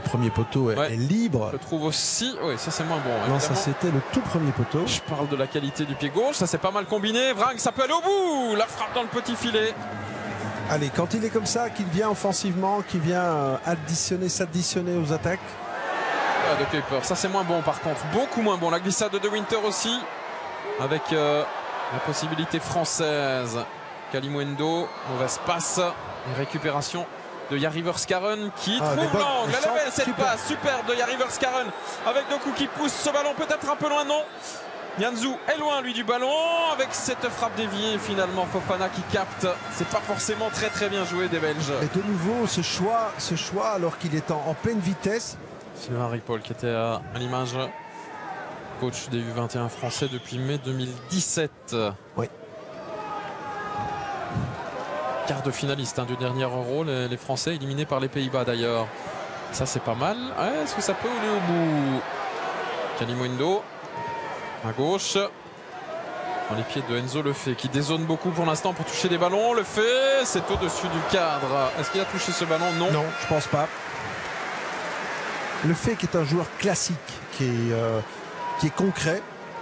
premier poteau est libre. Je trouve aussi. Oui, ça c'est moins bon. Non, ça c'était le tout premier poteau. Je parle de la qualité du pied gauche. Ça c'est pas mal combiné. Vrang, ça peut aller au bout. La frappe dans le petit filet. Allez, quand il est comme ça, qu'il vient offensivement, qu'il vient s'additionner aux attaques. De Kuiper. Ça c'est moins bon par contre. Beaucoup moins bon. La glissade de Winter aussi. Avec la possibilité française. Kalimundo. Mauvaise passe. Une récupération de Jari Verskaren qui trouve l'angle. Elle est belle cette passe, superbe de Jari Verskaren avec Doku qui pousse ce ballon peut-être un peu loin, non. Nianzou est loin lui du ballon avec cette frappe déviée. Finalement Fofana qui capte. C'est pas forcément très bien joué des Belges. Et de nouveau ce choix alors qu'il est en pleine vitesse. Sylvain Ripoll qui était à l'image, coach des U21 français depuis mai 2017. Oui. Quart de finaliste du dernier Euro, les Français éliminés par les Pays-Bas d'ailleurs. Ça c'est pas mal. Est-ce que ça peut aller au bout? Kalimundo à gauche. Dans les pieds de Enzo Lefebvre qui dézone beaucoup pour l'instant pour toucher des ballons. Lefebvre, c'est au-dessus du cadre. Est-ce qu'il a touché ce ballon? Non. Non, je pense pas. Lefebvre qui est un joueur classique, qui est concret.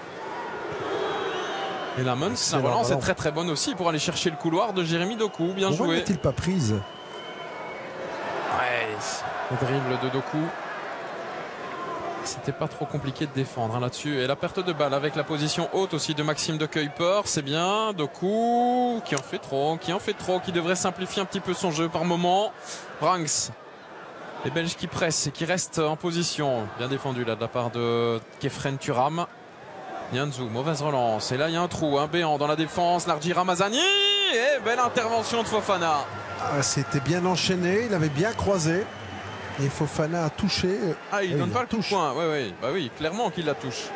Et la Mons, c'est très bonne aussi pour aller chercher le couloir de Jérémy Doku. Bien joué. Pourquoi n'est-il pas prise? Ouais, le dribble de Doku. C'était pas trop compliqué de défendre là-dessus. Et la perte de balle avec la position haute aussi de Maxime de Kuiper. C'est bien. Doku qui en fait trop, qui devrait simplifier un petit peu son jeu par moment. Vrangs. Les Belges qui pressent et qui restent en position. Bien défendu là de la part de Kefren Turam. Nianzou, mauvaise relance. Et là, il y a un trou, un béant dans la défense. Largi Ramazani. Et belle intervention de Fofana. C'était bien enchaîné. Il avait bien croisé. Et Fofana a touché. Il donne pas le touche. Point. Bah oui, clairement qu'il la touche.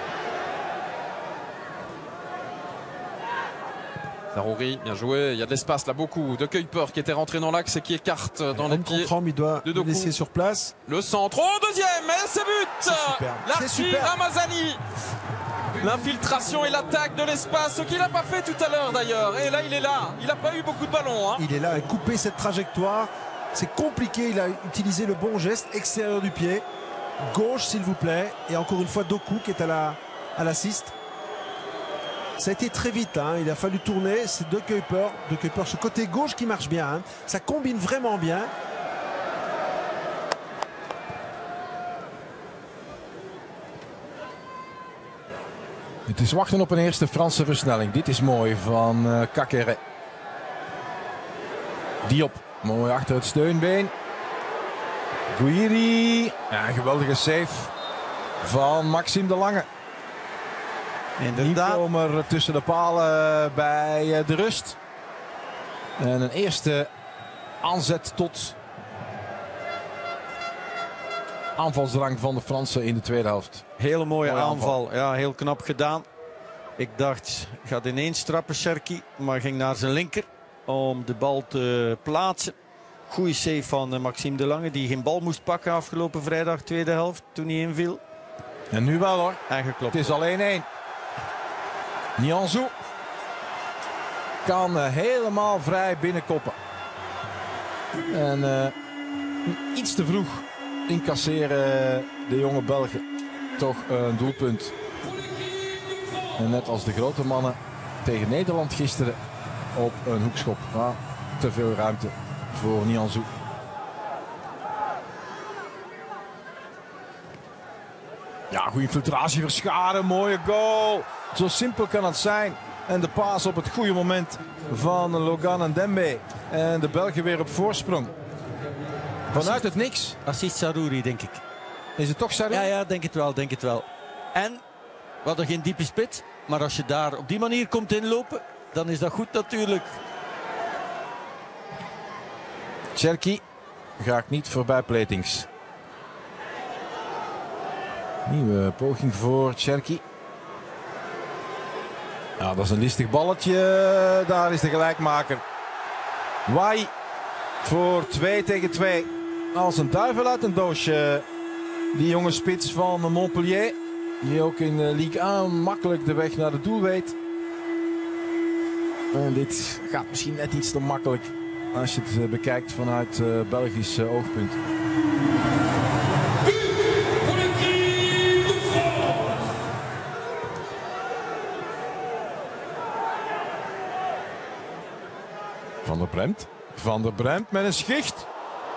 Zarouri, bien joué. Il y a de l'espace là, beaucoup. De Kuiper qui était rentré dans l'axe et qui écarte dans les pieds. Il doit le laisser sur place. Le centre. Oh, deuxième. Et c'est but. Largi Ramazani. L'infiltration et l'attaque de l'espace, ce qu'il n'a pas fait tout à l'heure d'ailleurs. Et là, il est là. Il n'a pas eu beaucoup de ballons. Il est là, couper cette trajectoire. C'est compliqué. Il a utilisé le bon geste extérieur du pied. Gauche, s'il vous plaît. Et encore une fois, Doku qui est à l'assist. Ça a été très vite. Il a fallu tourner. C'est De Kuiper. Ce côté gauche qui marche bien. Ça combine vraiment bien. Het is wachten op een eerste Franse versnelling. Dit is mooi van Kakere. Diop, mooi achter het steunbeen. Guiri, geweldige save van Maxime de Lange. Inderdaad. Nieuwkomer tussen de palen bij de rust. En een eerste aanzet tot aanvalsdrang van de Fransen in de tweede helft. Hele mooie aanval. Ja, heel knap gedaan. Ik dacht, gaat ineens trappen Cherki, maar ging naar zijn linker om de bal te plaatsen. Goeie save van Maxime de Lange, die geen bal moest pakken afgelopen vrijdag, tweede helft, toen hij inviel. En nu wel hoor. En geklopt. Het is al 1-1. Nianzou kan helemaal vrij binnenkoppen. En iets te vroeg incasseren de jonge Belgen toch een doelpunt. En net als de grote mannen tegen Nederland gisteren op een hoekschop. Te veel ruimte voor Nianzou. Ja, goede infiltratie Verscharen, mooie goal. Zo simpel kan het zijn. En de paas op het goede moment van Logan Ndembe. En de Belgen weer op voorsprong. Vanuit het niks. Assist Zarouri, denk ik. Is het toch Zarouri? Ja, denk het wel. En we hadden geen diepe spits. Maar als je daar op die manier komt inlopen, dan is dat goed natuurlijk. Cherki gaat niet voorbij Platings. Nieuwe poging voor Cherki. Ja, dat is een listig balletje. Daar is de gelijkmaker. Wai voor 2-2. Als een duivel uit een doosje. Die jonge spits van Montpellier. Die ook in de Ligue 1 makkelijk de weg naar het doel weet. En dit gaat misschien net iets te makkelijk. Als je het bekijkt vanuit Belgisch oogpunt. Van der Bremt. Van der Bremt met een schicht.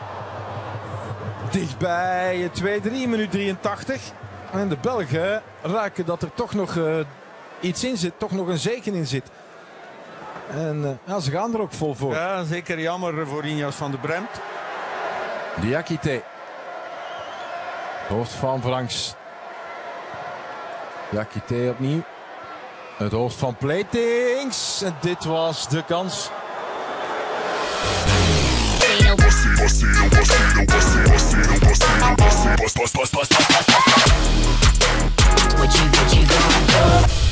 Dichtbij 2-3, minuut 83. En de Belgen raken dat er toch nog iets in zit. Toch nog een zegen in zit. En ja, ze gaan er ook vol voor. Ja, zeker jammer voor Injas van der Bremt. Diakité. Hoofd van Franks. Diakité opnieuw. Het hoofd van Platings. En dit was de kans. What you gonna do?